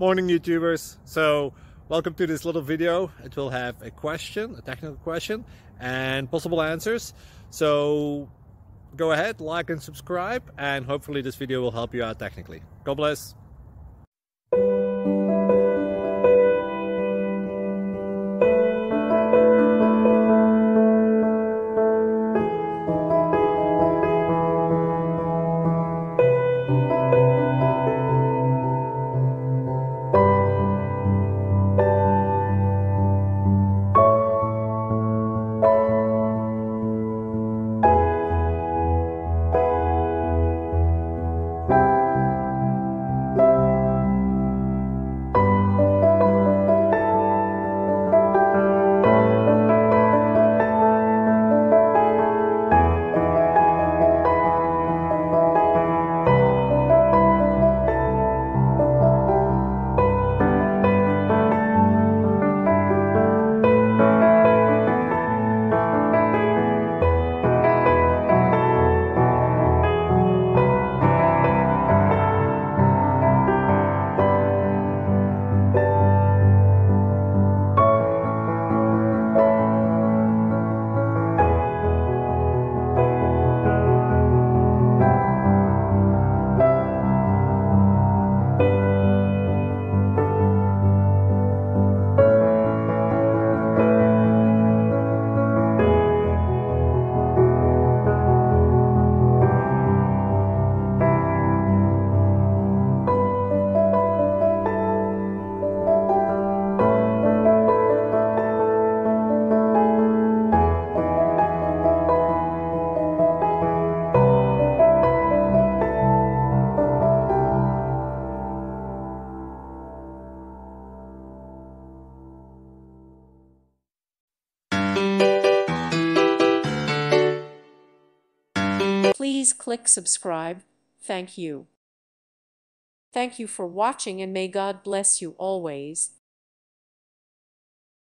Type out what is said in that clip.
Morning YouTubers. So welcome to this little video. It will have a question, a technical question, and possible answers. So go ahead, like and subscribe, and hopefully this video will help you out technically. God bless. Please click subscribe. Thank you. Thank you for watching, and may God bless you always.